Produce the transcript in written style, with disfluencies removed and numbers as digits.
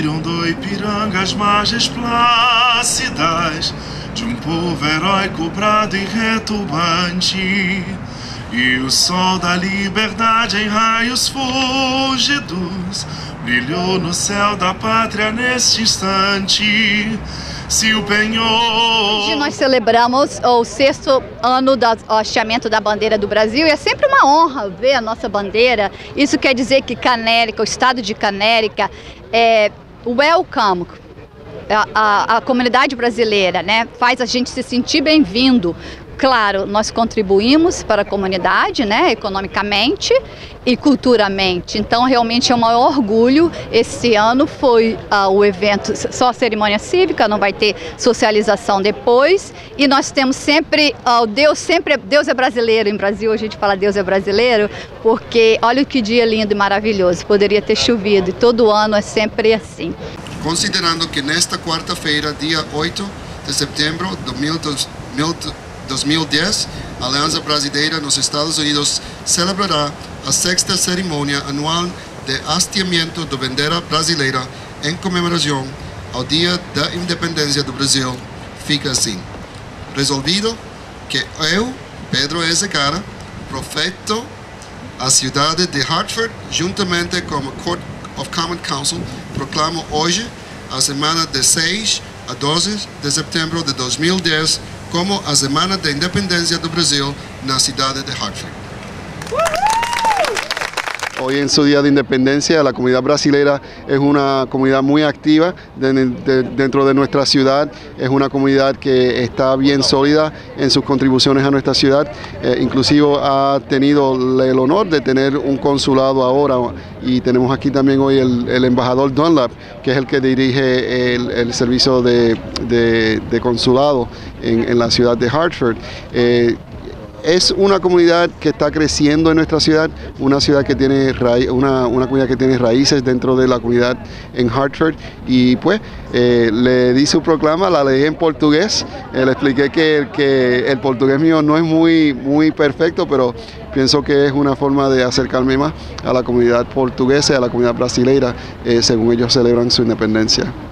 Saíram do Ipiranga as margens plácidas de um povo heróico, brado e retumbante, e o sol da liberdade em raios fúlgidos brilhou no céu da pátria neste instante. Se o penhor... Hoje nós celebramos o 6º ano do hasteamento da bandeira do Brasil e é sempre uma honra ver a nossa bandeira. Isso quer dizer que Canérica, o estado de Canérica, é welcome. A comunidade brasileira, né, faz a gente se sentir bem-vindo. Claro, nós contribuímos para a comunidade, né, economicamente e culturalmente. Então, realmente é um maior orgulho. Esse ano foi o evento, só a cerimônia cívica, não vai ter socialização depois. E nós temos sempre, Deus é brasileiro. Em Brasil a gente fala Deus é brasileiro, porque olha que dia lindo e maravilhoso. Poderia ter chovido e todo ano é sempre assim. Considerando que nesta quarta-feira, dia 8 de setembro de 2010, a Aliança Brasileira nos Estados Unidos celebrará a 6ª cerimônia anual de hasteamento da bandeira brasileira em comemoração ao Dia da Independência do Brasil, fica assim: resolvido que eu, Pedro E. Zegarra, profeto a cidade de Hartford, juntamente com a Court of Common Council, proclamo hoje a semana de 6 a 12 de setembro de 2010 como a Semana da Independência do Brasil na cidade de Hartford. Hoy en su Día de Independencia, la comunidad brasilera es una comunidad muy activa dentro de nuestra ciudad, es una comunidad que está bien sólida en sus contribuciones a nuestra ciudad, inclusive ha tenido el honor de tener un consulado ahora y tenemos aquí también hoy el embajador Dunlap, que es el que dirige el servicio de consulado en la ciudad de Hartford. Es una comunidad que está creciendo en nuestra ciudad, una ciudad que tiene una comunidad que tiene raíces dentro de la comunidad en Hartford, y pues le di su proclama, la leí en portugués, le expliqué que el portugués mío no es muy perfecto, pero pienso que es una forma de acercarme más a la comunidad portuguesa y a la comunidad brasileira según ellos celebran su independencia.